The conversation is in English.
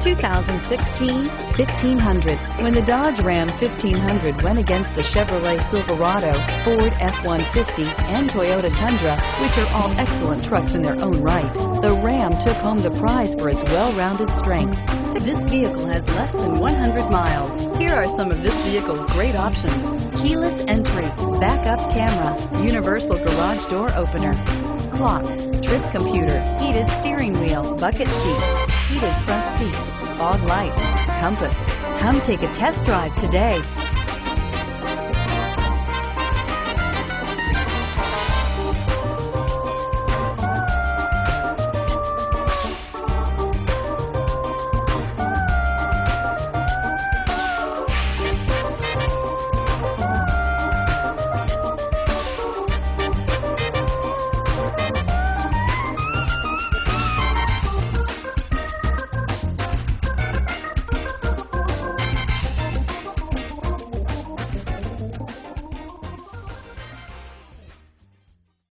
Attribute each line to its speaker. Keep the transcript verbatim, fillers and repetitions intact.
Speaker 1: two thousand sixteen fifteen hundred. When the Dodge Ram fifteen hundred went against the Chevrolet Silverado, Ford F one fifty, and Toyota Tundra, which are all excellent trucks in their own right, the Ram took home the prize for its well-rounded strengths. This vehicle has less than one hundred miles. Here are some of this vehicle's great options: keyless entry, backup camera, universal garage door opener, clock, trip computer, heated steering wheel, bucket seats, heated front seats, fog lights, compass. Come take a test drive today.